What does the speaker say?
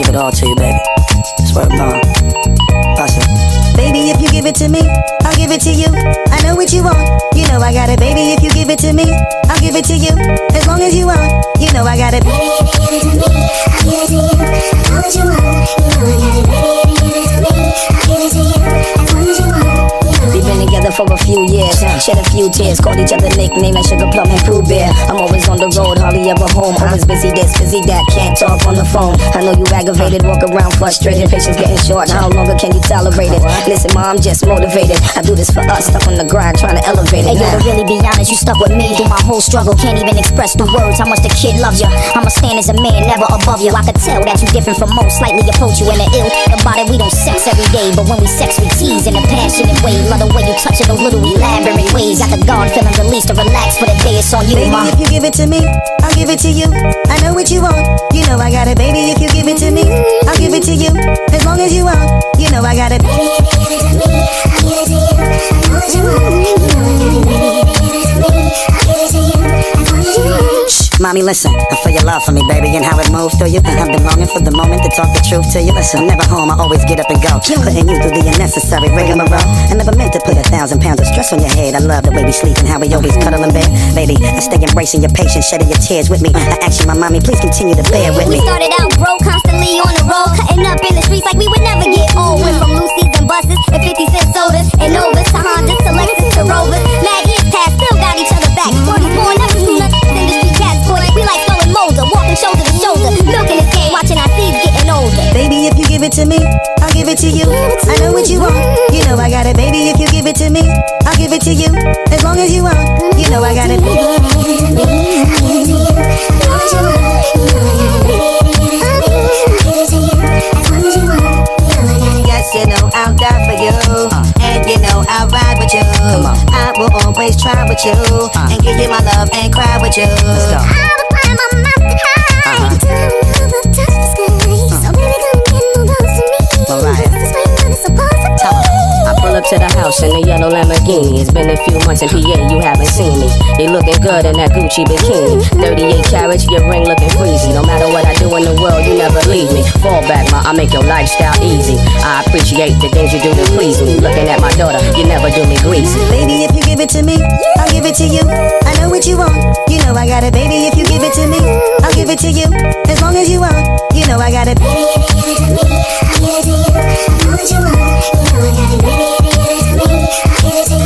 it all to you, baby. Swear upon. Bust it. Baby, if you give it to me, I'll give it to you. I know what you want, you know I got it. Baby, if you give it to me, I'll give it to you. As long as you want, you know I got it. Baby, if you give it to me, I'll give it to you. As long as you want, you know I got it. Baby, if you give it to me, I'll give it to you. As long as you want. We've been together for a few years, shed a few tears, called each other nicknames like Sugar Plum and Pooh Bear. I'm always on the road, hardly ever home, always busy this, busy that, can't talk on the phone. I know you aggravated, walk around frustrated, patience getting short, how longer can you tolerate it? Listen ma, I'm just motivated, I do this for us, stuck on the grind, trying to elevate it. Hey yo, to really be honest, you stuck with me through my whole struggle, can't even express through words how much the kid loves you. I'ma stand as a man, never above you. I could tell that you different from most, slightly approach you in the ill. About it, we don't sex every day, but when we sex, we tease in a passionate way. Love the way you touch it, those little elaborate ways. Got the guard feeling released to relax for the day. It's on you, baby, ma. If you give it to me, I'll give it to you. I know what you want, you know I got it. Baby, if you give it to me, I'll give it to you. As long as you want, you know I got it. Baby, if you give it to me, I'll give it to you. As long as you want, you know I got it. Baby, if you give it to me, I'll give it to you. As long as you want. Mommy, listen, I feel your love for me, baby, and how it moves through you. I've been longing for the moment to talk the truth to you. Listen, I'm never home, I always get up and go, putting you through the unnecessary rigmarole. I never meant to put 1,000 pounds of stress on your head. I love the way we sleep and how we always cuddle in bed. Baby, I stay embracing your patience, shedding your tears with me. I ask you, my mommy, please continue to bear with me. We started out broke, constantly on the road, cutting up in the streets like we would never get old. Went from Lucy's and buses and 50-cent sodas and Novas to Hondas to Lexus to Rovers. Mad years past, still got each other back. Word is born, never seen us. Industry cats, boy, we like stolen molder, walking shoulder to shoulder, milking this game, watching our seeds getting older. Baby, if you give it to me, I'll give it to you. I know what you want, you know I got it. Baby, if you give it to me, I'll give it to you. As long as you want, you know I got it. Baby, if you give it to me, I'll give it to you. As long as you want, you know I got it. Baby, if you give it to me, I'll give it to you. As long as you want, you know I got it. Yes, you know I'll die for you, and you know I'll ride with you. I will always try with you, and give you my love and cry with you. I will climb my mountain high until I will touch the sky. So baby, come get more close to me. This is where your love is supposed to be. I pull up to the house in a yellow Lamborghini. It's been a few months in PA, you haven't seen me. You looking good in that Gucci bikini. 38 carats, your ring looking freezy. No matter what I do in the world, you never leave me. Fall back, ma, I make your lifestyle easy. I appreciate the things you do to please me. Looking at my daughter, you never do me greasy. Baby, if you give it to me, I'll give it to you. I know what you want, you know I got it. Baby, if you give it to me, I'll give it to you. As long as you want, you know I got it. Baby, if you give it to me, I'll give it to you. As long as you want, you know I got it. Baby, if you give it to me, I'll give it to you.